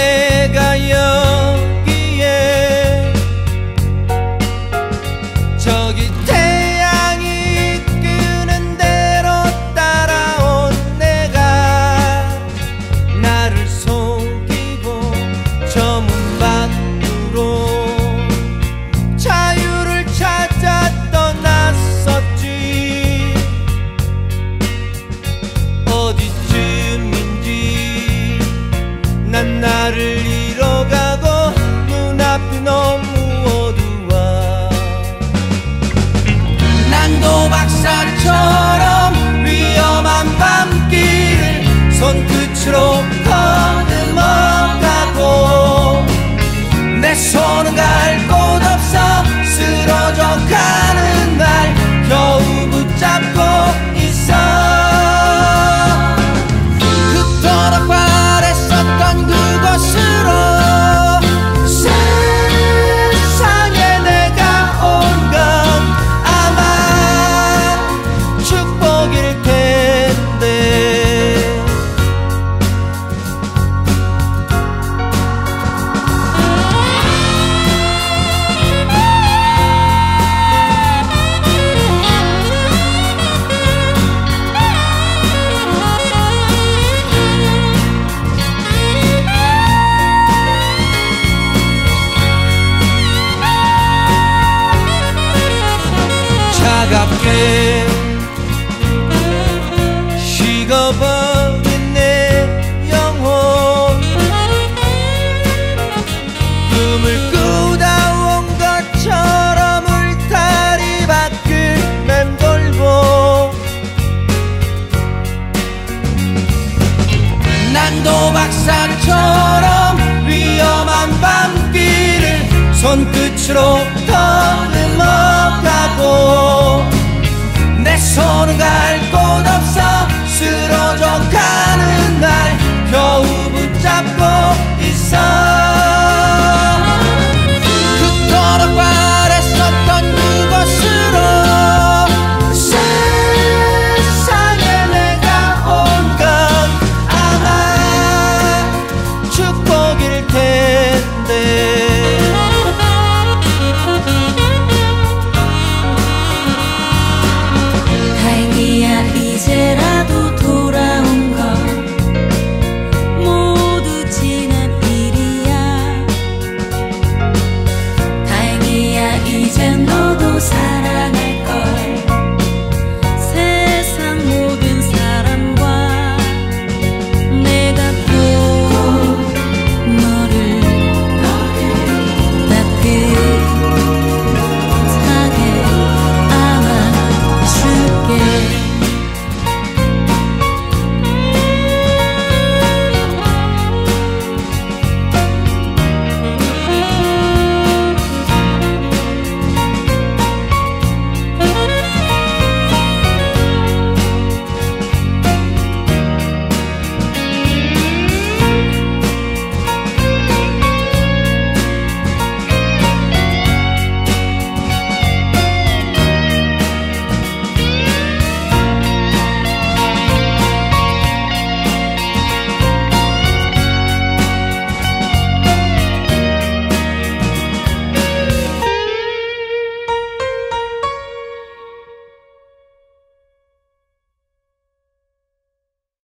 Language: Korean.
내가 여기에 저기 태양이 끄는 대로 따라온 내가 나를 속이고 저 문 밖으로 자유를 찾아 떠났었지. 어디쯤인지 난 나를 잃어가고 눈앞이 너무 어두워. 난도 박사처럼 위험한 밤길을 손끝으로 더듬어가고 내 손은 갈 곳 없어 쓰러져 가는 날 겨우 붙잡고 있어. 그토록 바랬었던 그곳으로 세상에 내가 온 건 아마 축복일 텐데. 차갑게 식어버린 내 영혼 꿈을 꾸다 온 것처럼 울타리 밖을 맴돌고 난도 박사처럼 위험한 밤길을 손끝으로